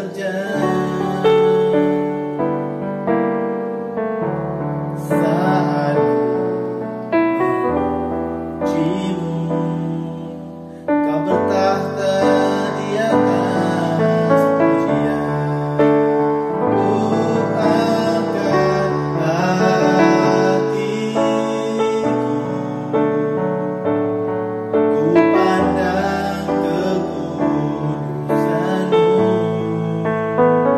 terjang saat cium kau bertahta di atas pujian. Ku angkat hatiku, ku pandang kekudusan-Mu.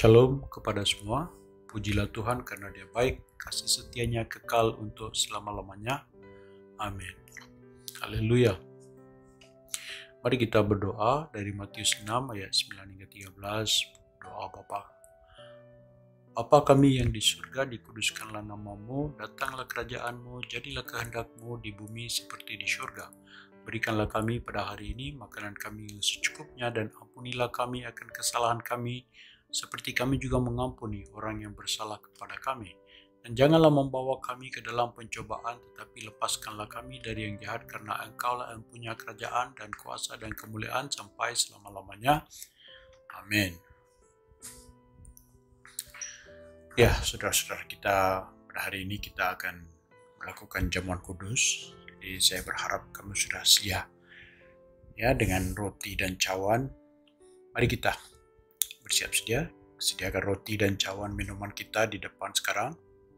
Shalom kepada semua. Pujilah Tuhan karena Dia baik, kasih setianya kekal untuk selama-lamanya. Amin. Haleluya. Mari kita berdoa dari Matius 6 ayat 9 hingga 13. Doa Bapa. Bapa kami yang di surga, dikuduskanlah namamu, datanglah kerajaanmu, jadilah kehendakmu di bumi seperti di surga. Berikanlah kami pada hari ini makanan kami yang secukupnya, dan ampunilah kami akan kesalahan kami, seperti kami juga mengampuni orang yang bersalah kepada kami. Dan janganlah membawa kami ke dalam pencobaan, tetapi lepaskanlah kami dari yang jahat, karena Engkaulah yang punya kerajaan dan kuasa dan kemuliaan sampai selama-lamanya. Amin. Ya, saudara-saudara kita, pada hari ini kita akan melakukan jamuan kudus. Jadi saya berharap kamu sudah siap ya dengan roti dan cawan. Mari kita bersiap sedia, sediakan roti dan cawan minuman kita di depan sekarang.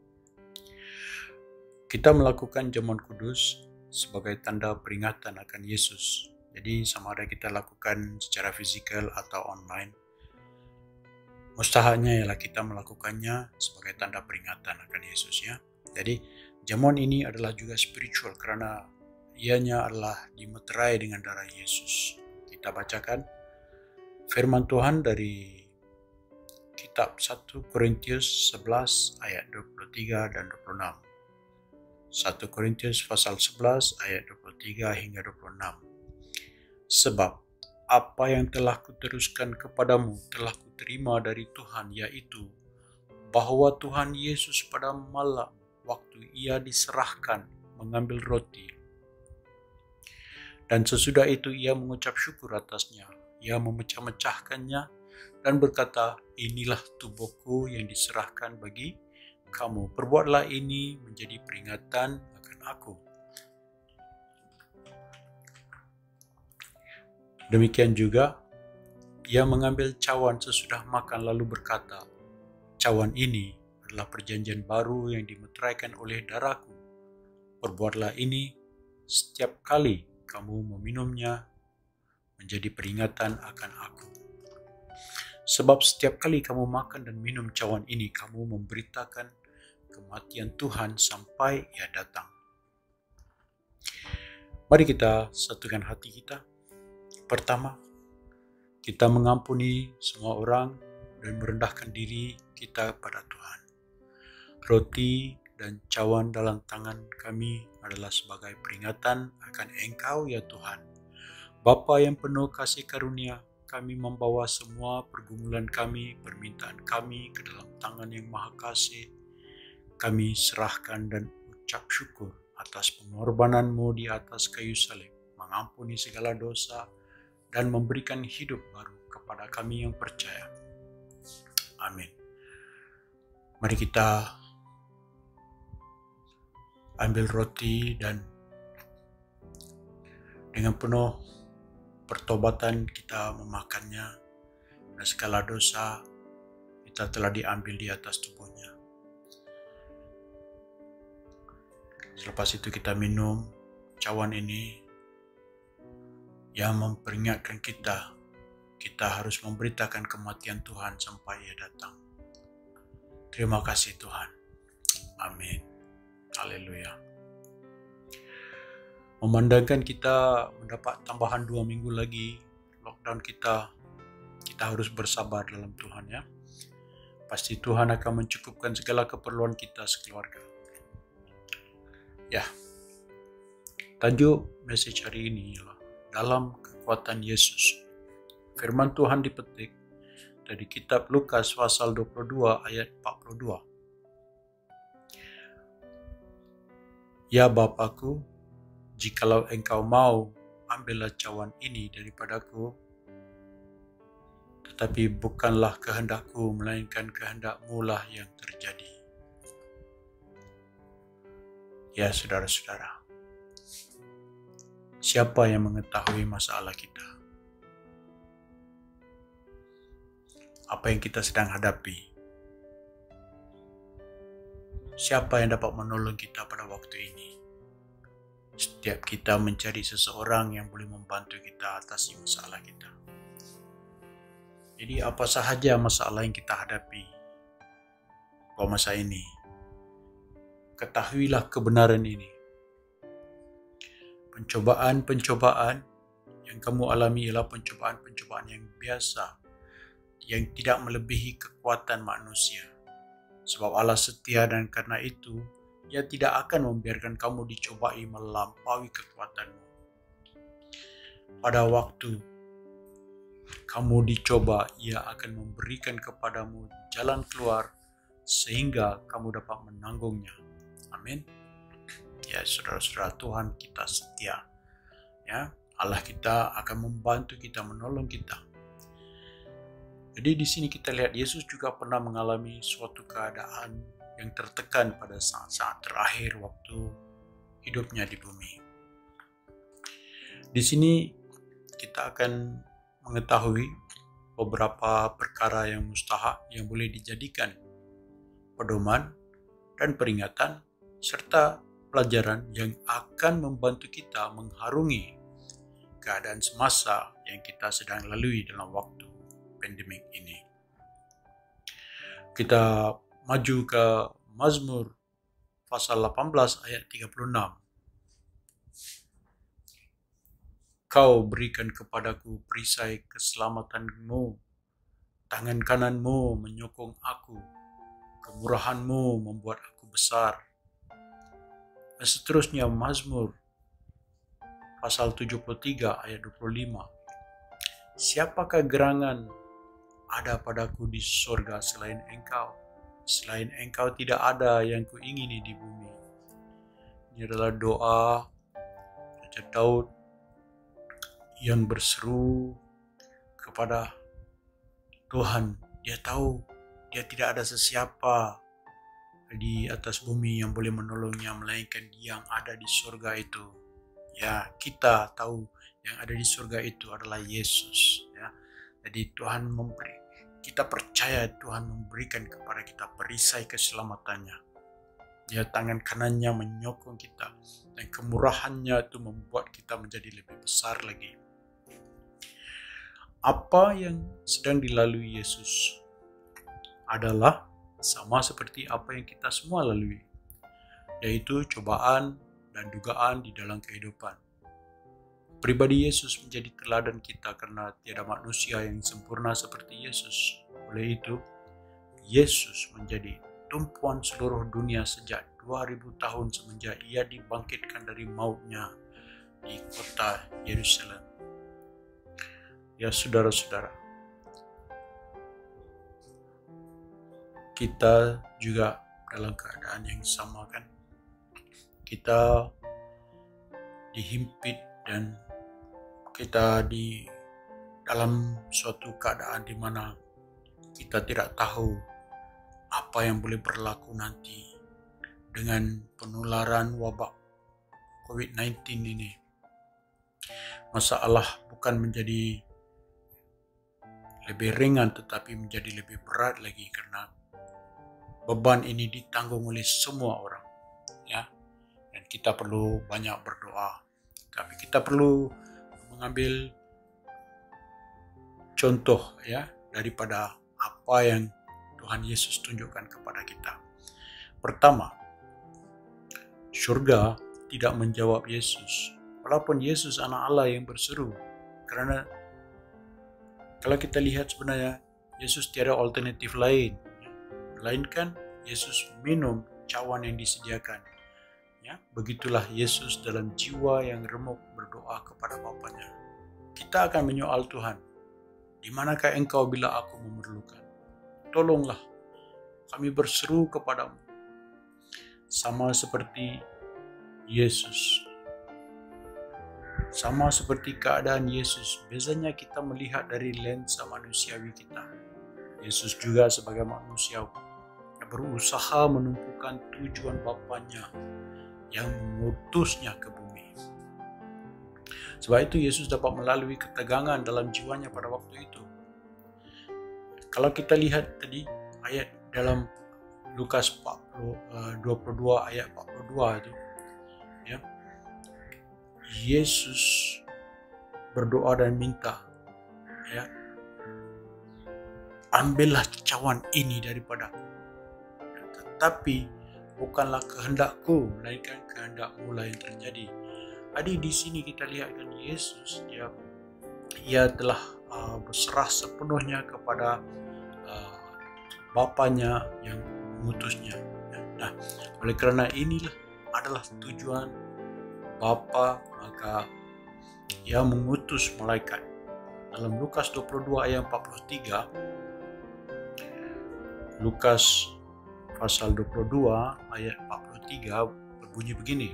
Kita melakukan jamuan kudus sebagai tanda peringatan akan Yesus. Jadi sama ada kita lakukan secara fisikal atau online, mustahaknya ialah kita melakukannya sebagai tanda peringatan akan Yesus ya. Jadi jamuan ini adalah juga spiritual karena ianya adalah dimeterai dengan darah Yesus. Kita bacakan firman Tuhan dari kitab 1 Korintius 11 ayat 23 dan 26. 1 Korintius pasal 11 ayat 23 hingga 26. Sebab apa yang telah kuteruskan kepadamu telah kuterima dari Tuhan, yaitu bahwa Tuhan Yesus pada malam waktu ia diserahkan mengambil roti, dan sesudah itu ia mengucap syukur atasnya. Ia memecah-mecahkannya dan berkata, inilah tubuhku yang diserahkan bagi kamu. Perbuatlah ini menjadi peringatan akan aku. Demikian juga, ia mengambil cawan sesudah makan lalu berkata, cawan ini adalah perjanjian baru yang dimeteraikan oleh darahku. Perbuatlah ini setiap kali kamu meminumnya menjadi peringatan akan aku. Sebab setiap kali kamu makan dan minum cawan ini, kamu memberitakan kematian Tuhan sampai ia datang. Mari kita satukan hati kita. Pertama, kita mengampuni semua orang dan merendahkan diri kita pada Tuhan. Roti dan cawan dalam tangan kami adalah sebagai peringatan akan Engkau ya Tuhan. Bapa yang penuh kasih karunia, kami membawa semua pergumulan kami, permintaan kami ke dalam tangan yang maha kasih. Kami serahkan dan ucap syukur atas pengorbanan-Mu di atas kayu salib, mengampuni segala dosa dan memberikan hidup baru kepada kami yang percaya. Amin. Mari kita ambil roti dan dengan penuh pertobatan kita memakannya, dan segala dosa kita telah diambil di atas tubuhnya. Selepas itu kita minum cawan ini yang memperingatkan kita harus memberitakan kematian Tuhan sampai ia datang. Terima kasih Tuhan. Amin. Haleluya. Memandangkan kita mendapat tambahan 2 minggu lagi lockdown kita harus bersabar dalam Tuhan ya. Pasti Tuhan akan mencukupkan segala keperluan kita sekeluarga. Ya, tajuk message hari ini ialah dalam kekuatan Yesus. Firman Tuhan dipetik dari kitab Lukas pasal 22 ayat 42. Ya Bapakku, jikalau engkau mau, ambillah cawan ini daripadaku, tetapi bukanlah kehendakku, melainkan kehendak-Mu lah yang terjadi. Ya saudara-saudara, siapa yang mengetahui masalah kita? Apa yang kita sedang hadapi? Siapa yang dapat menolong kita pada waktu ini? Setiap kita mencari seseorang yang boleh membantu kita atasi masalah kita. Jadi apa sahaja masalah yang kita hadapi pada masa ini, ketahuilah kebenaran ini. Pencobaan-pencobaan yang kamu alami ialah pencobaan-pencobaan yang biasa, yang tidak melebihi kekuatan manusia. Sebab Allah setia dan karena itu, Ia tidak akan membiarkan kamu dicobai melampaui kekuatanmu. Pada waktu kamu dicoba, Ia akan memberikan kepadamu jalan keluar sehingga kamu dapat menanggungnya. Amin. Ya, saudara-saudara, Tuhan kita setia. Ya, Allah kita akan membantu kita, menolong kita. Jadi di sini kita lihat Yesus juga pernah mengalami suatu keadaan yang tertekan pada saat-saat terakhir waktu hidupnya di bumi. Di sini kita akan mengetahui beberapa perkara yang mustahak yang boleh dijadikan pedoman dan peringatan serta pelajaran yang akan membantu kita mengharungi keadaan semasa yang kita sedang lalui dalam waktu pandemik ini. Kita maju ke Mazmur pasal 18 ayat 36. Kau berikan kepadaku perisai keselamatanmu, tangan kananmu menyokong aku, kemurahanmu membuat aku besar. Dan seterusnya Mazmur pasal 73 ayat 25. Siapakah gerangan ada padaku di surga selain engkau? Selain engkau tidak ada yang kuingini di bumi. Ini adalah doa Raja Daud yang berseru kepada Tuhan. Dia tahu dia tidak ada sesiapa di atas bumi yang boleh menolongnya melainkan Dia yang ada di surga itu. Ya, kita tahu yang ada di surga itu adalah Yesus. Ya, jadi Tuhan kita percaya Tuhan memberikan kepada kita perisai keselamatannya. Dia tangan kanannya menyokong kita dan kemurahannya itu membuat kita menjadi lebih besar lagi. Apa yang sedang dilalui Yesus adalah sama seperti apa yang kita semua lalui, yaitu cobaan dan dugaan di dalam kehidupan. Pribadi Yesus menjadi teladan kita karena tiada manusia yang sempurna seperti Yesus. Oleh itu, Yesus menjadi tumpuan seluruh dunia sejak 2000 tahun semenjak Ia dibangkitkan dari mautnya di kota Yerusalem. Ya, saudara-saudara, kita juga dalam keadaan yang sama kan? Kita dihimpit dan kita di dalam suatu keadaan di mana kita tidak tahu apa yang boleh berlaku nanti dengan penularan wabak COVID-19 ini. Masalah bukan menjadi lebih ringan tetapi menjadi lebih berat lagi karena beban ini ditanggung oleh semua orang, ya. Dan kita perlu banyak berdoa. Tapi kita perlu mengambil contoh ya daripada apa yang Tuhan Yesus tunjukkan kepada kita. Pertama, surga tidak menjawab Yesus. Walaupun Yesus anak Allah yang berseru. Karena kalau kita lihat sebenarnya Yesus tiada alternatif lain. Melainkan Yesus minum cawan yang disediakan. Ya, begitulah Yesus dalam jiwa yang remuk berdoa kepada Bapanya. Kita akan menyoal Tuhan, di manakah engkau bila aku memerlukan? Tolonglah, kami berseru kepadamu. Sama seperti Yesus. Sama seperti keadaan Yesus, biasanya kita melihat dari lensa manusiawi kita. Yesus juga sebagai manusia yang berusaha menumpukan tujuan Bapanya yang mengutusnya ke bumi. Sebab itu Yesus dapat melalui ketegangan dalam jiwanya pada waktu itu. Kalau kita lihat tadi ayat dalam Lukas 22 ayat 42 itu, ya, Yesus berdoa dan minta, ya, ambillah cawan ini daripadaku. Tetapi bukanlah kehendakku, melainkan kehendakmu lah yang terjadi. Jadi di sini kita lihat kan Yesus ia telah berserah sepenuhnya kepada Bapanya yang mengutusnya. Nah, oleh kerana inilah adalah tujuan Bapa, maka ia mengutus malaikat. Dalam Lukas 22 ayat 43, Lukas pasal 22 ayat 43 berbunyi begini.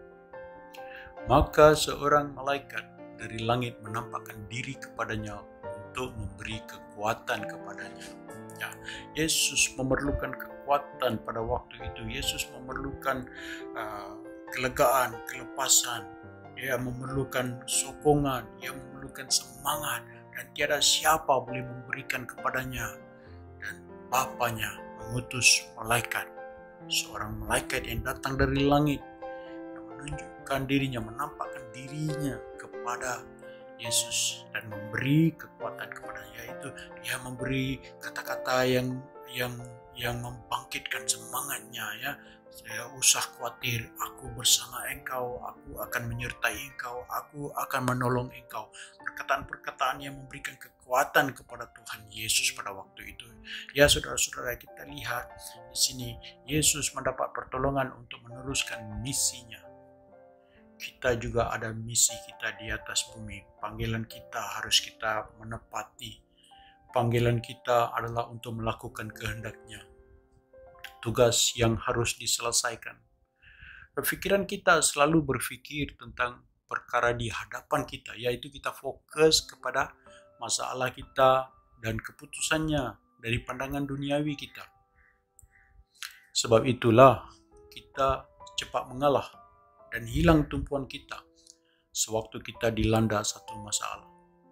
Maka seorang malaikat dari langit menampakkan diri kepadanya untuk memberi kekuatan kepadanya. Ya, Yesus memerlukan kekuatan pada waktu itu. Yesus memerlukan kelegaan, kelepasan. Dia memerlukan sokongan, dia memerlukan semangat, dan tiada siapa boleh memberikan kepadanya. Dan Bapanya mengutus malaikat, seorang malaikat yang datang dari langit, yang menunjukkan dirinya, menampakkan dirinya kepada Yesus dan memberi kekuatan kepadanya, yaitu dia memberi kata-kata yang membangkitkan semangatnya, ya. Saya usah khawatir, aku bersama engkau, aku akan menyertai engkau, aku akan menolong engkau. Perkataan-perkataan yang memberikan kekuatan kepada Tuhan Yesus pada waktu itu. Ya saudara-saudara, kita lihat di sini Yesus mendapat pertolongan untuk meneruskan misinya. Kita juga ada misi kita di atas bumi. Panggilan kita harus kita menepati. Panggilan kita adalah untuk melakukan kehendak-Nya. Tugas yang harus diselesaikan. Pikiran kita selalu berpikir tentang perkara di hadapan kita, yaitu kita fokus kepada masalah kita dan keputusannya dari pandangan duniawi kita. Sebab itulah kita cepat mengalah dan hilang tumpuan kita sewaktu kita dilanda satu masalah.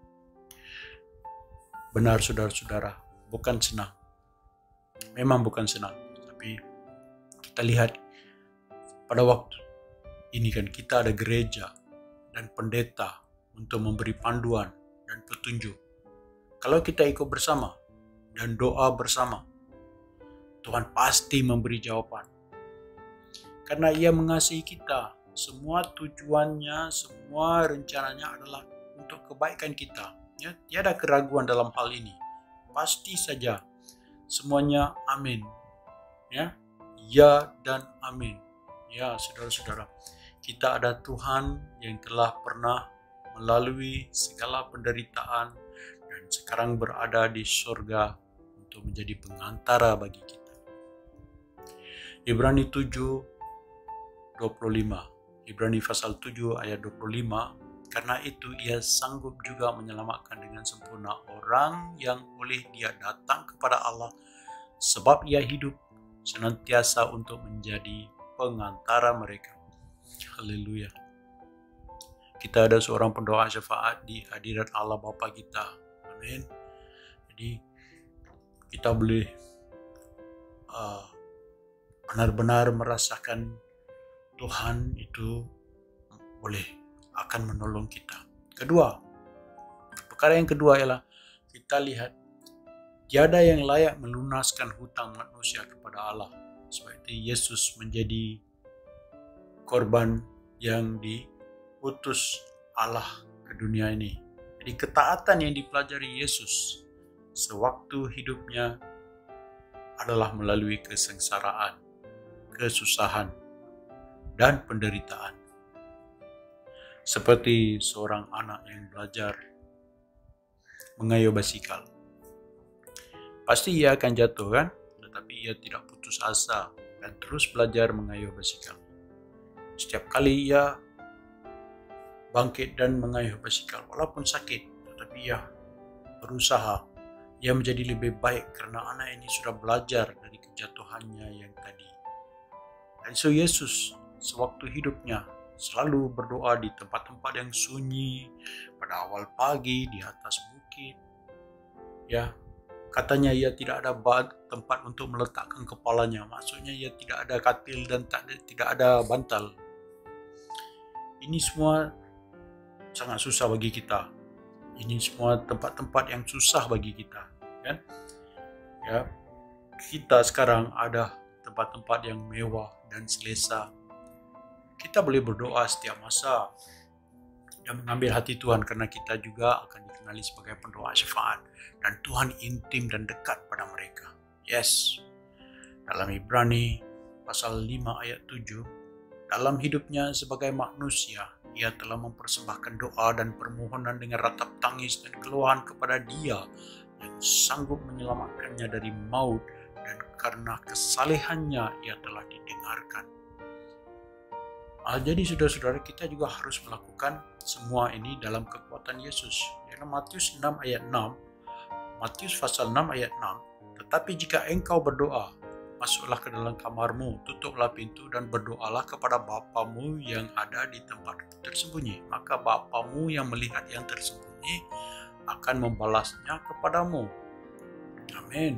Benar saudara-saudara, bukan senang. Memang bukan senang. Tapi kita lihat pada waktu ini kan kita ada gereja dan pendeta untuk memberi panduan dan petunjuk. Kalau kita ikut bersama dan doa bersama, Tuhan pasti memberi jawaban. Karena Ia mengasihi kita, semua tujuannya, semua rencananya adalah untuk kebaikan kita. Ya, tiada keraguan dalam hal ini. Pasti saja semuanya amin. Ya dan amin. Ya saudara-saudara, kita ada Tuhan yang telah pernah melalui segala penderitaan dan sekarang berada di surga untuk menjadi pengantara bagi kita. Ibrani 7:25. Ibrani pasal 7 ayat 25. Karena itu Ia sanggup juga menyelamatkan dengan sempurna orang yang boleh Dia datang kepada Allah, sebab Ia hidup senantiasa untuk menjadi pengantara mereka. Haleluya. Kita ada seorang pendoa syafaat di hadirat Allah Bapa kita. Amin. Jadi kita boleh benar-benar merasakan Tuhan itu boleh akan menolong kita. Perkara yang kedua ialah kita lihat tiada yang layak melunaskan hutang manusia kepada Allah. Sebab itu Yesus menjadi korban yang diutus Allah ke dunia ini. Jadi ketaatan yang dipelajari Yesus sewaktu hidupnya adalah melalui kesengsaraan, kesusahan, dan penderitaan. Seperti seorang anak yang belajar mengayuh basikal. Pasti ia akan jatuh kan? Tetapi ia tidak putus asa dan terus belajar mengayuh basikal. Setiap kali ia bangkit dan mengayuh basikal, walaupun sakit, tetapi ia berusaha. Ia menjadi lebih baik karena anak ini sudah belajar dari kejatuhannya yang tadi. Dan so Yesus sewaktu hidupnya selalu berdoa di tempat-tempat yang sunyi, pada awal pagi, di atas bukit. Ya, katanya ia tidak ada tempat untuk meletakkan kepalanya. Maksudnya ia tidak ada katil dan tidak ada bantal. Ini semua sangat susah bagi kita. Ini semua tempat-tempat yang susah bagi kita, kan? Ya, kita sekarang ada tempat-tempat yang mewah dan selesa. Kita boleh berdoa setiap masa dan mengambil hati Tuhan, karena kita juga akan dikenali sebagai pendoa syafaat dan Tuhan intim dan dekat pada mereka. Yes. Dalam Ibrani pasal 5 ayat 7, dalam hidupnya sebagai manusia, ia telah mempersembahkan doa dan permohonan dengan ratap tangis dan keluhan kepada Dia yang sanggup menyelamatkannya dari maut, dan karena kesalehannya ia telah didengarkan. Jadi saudara-saudara, kita juga harus melakukan semua ini dalam kekuatan Yesus. Dalam Matius 6 ayat 6, Matius pasal 6 ayat 6, tetapi jika engkau berdoa, masuklah ke dalam kamarmu, tutuplah pintu dan berdoalah kepada Bapamu yang ada di tempat tersembunyi. Maka Bapamu yang melihat yang tersembunyi akan membalasnya kepadamu. Amin.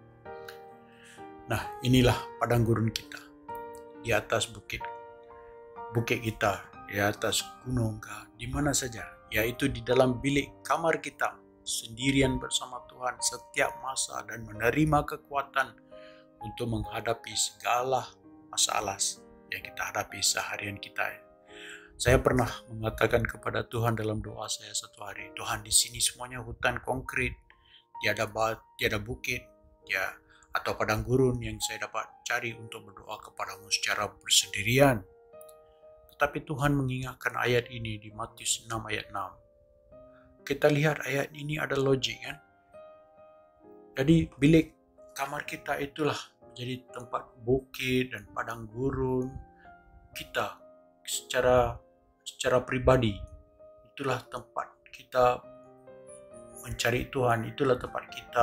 Nah, inilah padang gurun kita. Di atas bukit kita, di atas gunung, di mana saja, yaitu di dalam bilik kamar kita, sendirian bersama Tuhan setiap masa dan menerima kekuatan untuk menghadapi segala masalah yang kita hadapi seharian kita. Saya pernah mengatakan kepada Tuhan dalam doa saya satu hari, Tuhan, di sini semuanya hutan konkret, tiada bukit, atau padang gurun yang saya dapat cari untuk berdoa kepadamu secara bersendirian. Tetapi Tuhan mengingatkan ayat ini di Matius 6 ayat 6. Kita lihat ayat ini ada logik, kan? Jadi bilik kamar kita itulah menjadi tempat bukit dan padang gurun kita secara pribadi. Itulah tempat kita mencari Tuhan, itulah tempat kita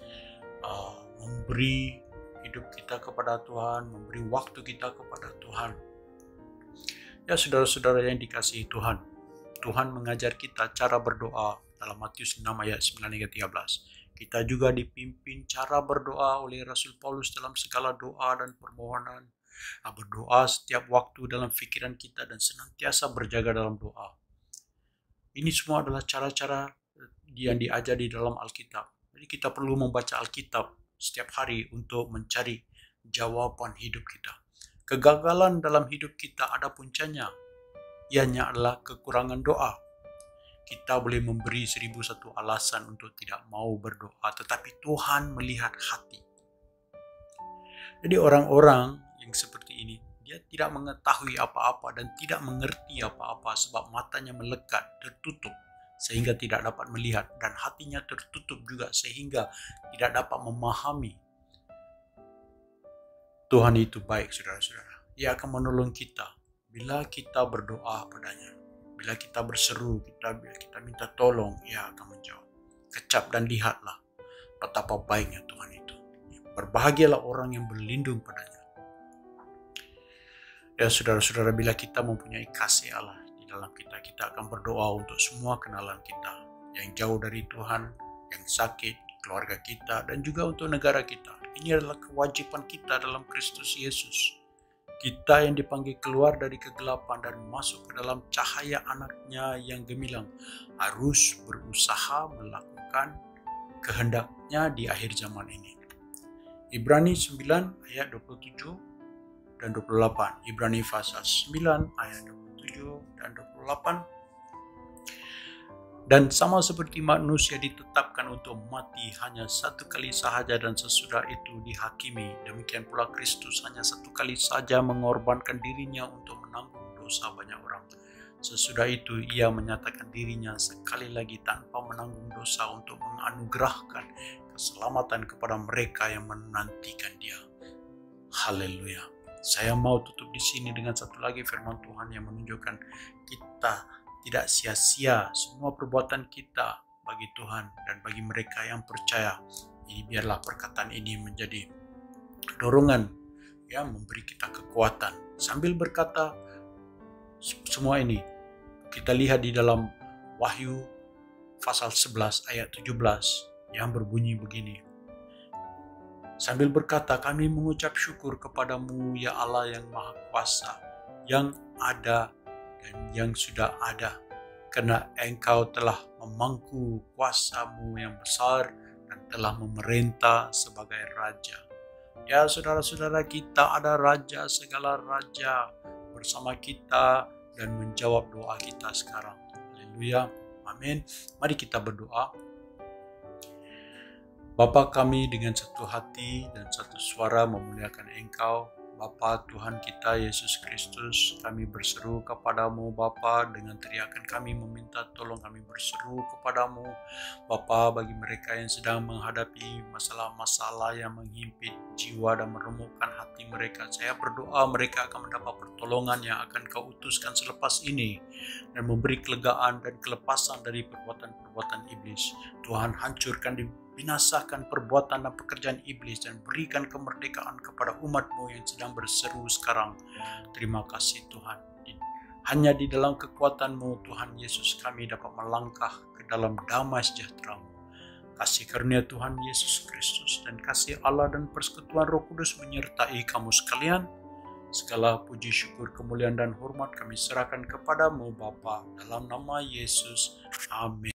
memberi hidup kita kepada Tuhan, memberi waktu kita kepada Tuhan. Ya saudara-saudara yang dikasihi Tuhan, Tuhan mengajar kita cara berdoa dalam Matius 6 ayat 9 hingga 13. Kita juga dipimpin cara berdoa oleh Rasul Paulus dalam segala doa dan permohonan. Berdoa setiap waktu dalam pikiran kita dan senantiasa berjaga dalam doa. Ini semua adalah cara-cara yang diajar di dalam Alkitab. Jadi kita perlu membaca Alkitab setiap hari untuk mencari jawaban hidup kita. Kegagalan dalam hidup kita ada puncanya. Ianya adalah kekurangan doa. Kita boleh memberi 1001 alasan untuk tidak mau berdoa, tetapi Tuhan melihat hati. Jadi orang-orang yang seperti ini, dia tidak mengetahui apa-apa dan tidak mengerti apa-apa sebab matanya melekat, tertutup, sehingga tidak dapat melihat, dan hatinya tertutup juga sehingga tidak dapat memahami. Tuhan itu baik, saudara-saudara. Ia akan menolong kita bila kita berdoa padanya. Bila kita berseru, bila kita minta tolong, Ia akan menjawab. Kecap dan lihatlah betapa baiknya Tuhan itu. Berbahagialah orang yang berlindung padanya. Ya saudara-saudara, bila kita mempunyai kasih Allah di dalam kita, kita akan berdoa untuk semua kenalan kita yang jauh dari Tuhan, yang sakit, keluarga kita, dan juga untuk negara kita. Ini adalah kewajiban kita dalam Kristus Yesus. Kita yang dipanggil keluar dari kegelapan dan masuk ke dalam cahaya anaknya yang gemilang harus berusaha melakukan kehendaknya di akhir zaman ini. Ibrani 9 ayat 27 dan 28. Ibrani pasal 9 ayat 27 dan 28. Dan sama seperti manusia ditetapkan untuk mati hanya satu kali sahaja dan sesudah itu dihakimi, demikian pula Kristus hanya satu kali saja mengorbankan dirinya untuk menanggung dosa banyak orang. Sesudah itu ia menyatakan dirinya sekali lagi tanpa menanggung dosa untuk menganugerahkan keselamatan kepada mereka yang menantikan Dia. Haleluya. Saya mau tutup di sini dengan satu lagi firman Tuhan yang menunjukkan kita tidak sia-sia semua perbuatan kita bagi Tuhan dan bagi mereka yang percaya. Jadi biarlah perkataan ini menjadi dorongan, memberi kita kekuatan. Sambil berkata semua ini, kita lihat di dalam Wahyu pasal 11 ayat 17 yang berbunyi begini. Sambil berkata, kami mengucap syukur kepadamu ya Allah yang Maha Kuasa, yang ada dan yang sudah ada, karena Engkau telah memangku kuasa-Mu yang besar dan telah memerintah sebagai Raja. Ya saudara-saudara, kita ada Raja segala Raja bersama kita dan menjawab doa kita sekarang. Haleluya, amin. Mari kita berdoa. Bapa kami dengan satu hati dan satu suara memuliakan Engkau. Bapa Tuhan kita Yesus Kristus, kami berseru kepadamu Bapa dengan teriakan kami meminta tolong, kami berseru kepadamu Bapa bagi mereka yang sedang menghadapi masalah-masalah yang menghimpit jiwa dan meremukkan hati mereka. Saya berdoa mereka akan mendapat pertolongan yang akan Kau utuskan selepas ini dan memberi kelegaan dan kelepasan dari perbuatan-perbuatan iblis. Tuhan, hancurkan binasakan perbuatan dan pekerjaan iblis dan berikan kemerdekaan kepada umat-Mu yang sedang berseru sekarang. Terima kasih Tuhan. Hanya di dalam kekuatan-Mu Tuhan Yesus kami dapat melangkah ke dalam damai sejahtera-Mu. Kasih karunia Tuhan Yesus Kristus dan kasih Allah dan persekutuan Roh Kudus menyertai kamu sekalian. Segala puji syukur kemuliaan dan hormat kami serahkan kepadamu Bapa dalam nama Yesus. Amin.